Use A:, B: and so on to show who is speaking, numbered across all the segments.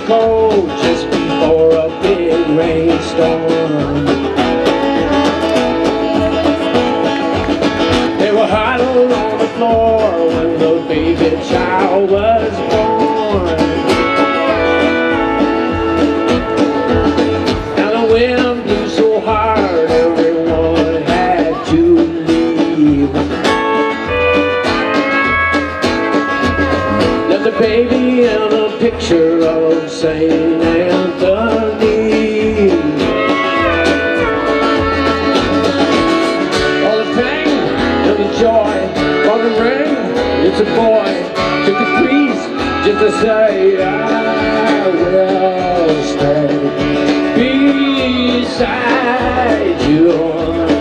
A: cold just before a big rainstorm. They were huddled on the floor when the baby child was born. Now the wind blew so hard everyone had to leave. Left the baby in a picture of St. Anthony. All the pain and the joy, all the rain, it's a boy. Took the breeze just to say I will stay beside you.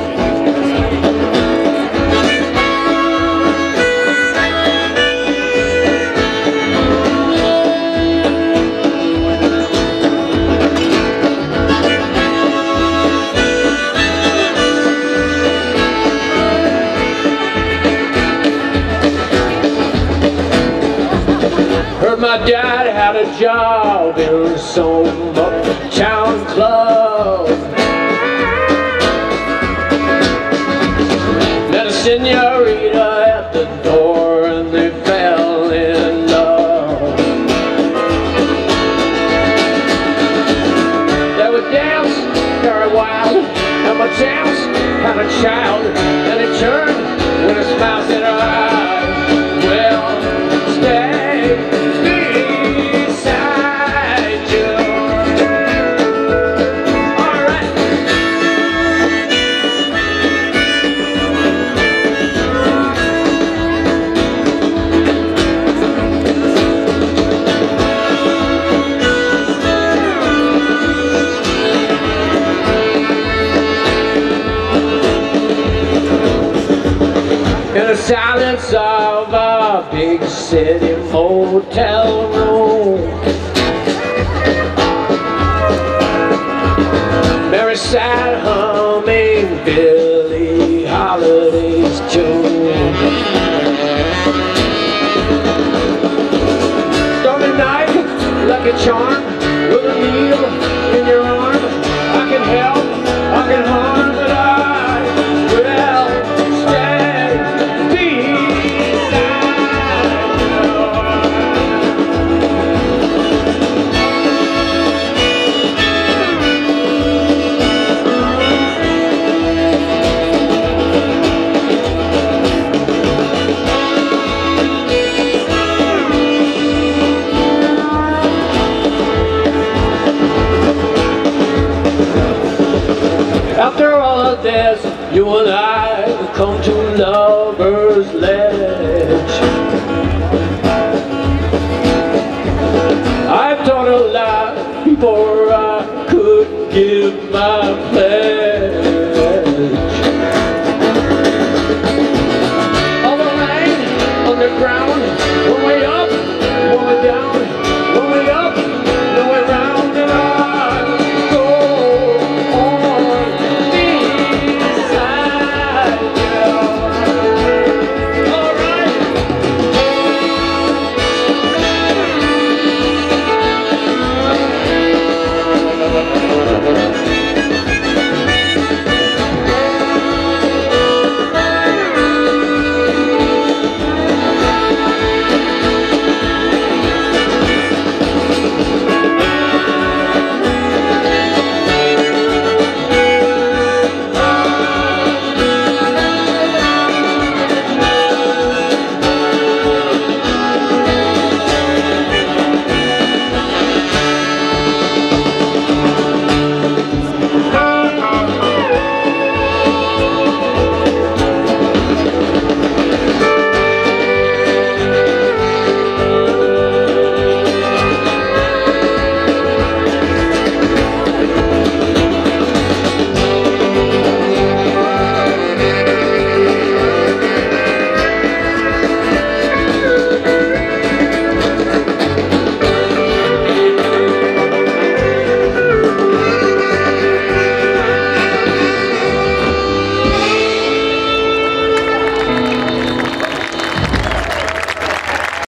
A: Heard my dad had a job in some uptown club. Met a senorita at the door and they fell in love. They would dance very wild, and my chance had a child, and it turned when a smile said, I will stay. In the silence of a big city motel room, Mary sat humming Billie Holiday's tune. Stormy night, like a charm, with a needle in your arm. I can help, I can harm, but I will stay. After all of this, you and I come to Lover's Ledge. I told a lie before I could give my pledge. All the rain underground, one way up, one way down.